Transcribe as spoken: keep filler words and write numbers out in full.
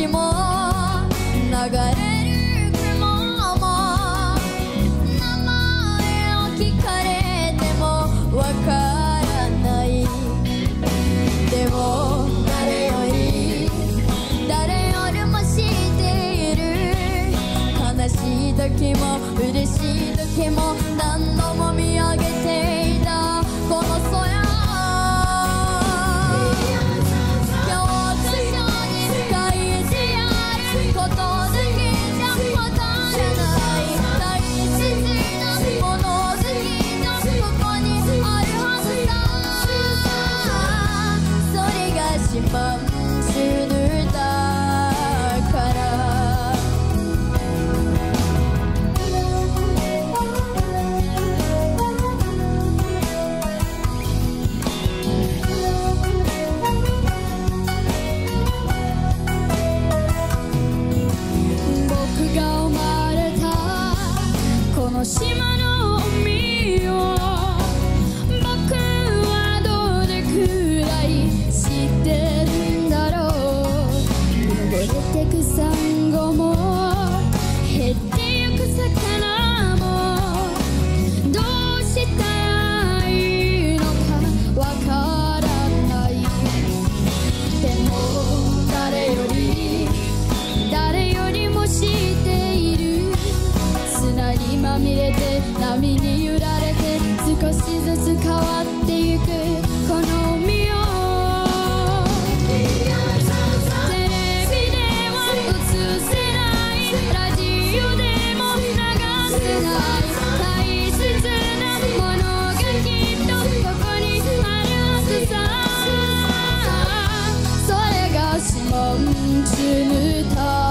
時も流れる雲も名前を聞かれてもわからない。でも誰より誰よりも知っている。悲しい時も嬉しい時も何度も見上げていたこの空。島の海を僕はどれくらい知ってるんだろう。流れてくサンゴも減ってゆく魚もどうしたらいいのかわからない。でも誰より誰よりも知っている。砂にまみれて波に揺られて少しずつ変わってゆくこの海をテレビでは映せないラジオでも流せない大切なものがきっとここにあるはずさ。それがシモンチュヌタ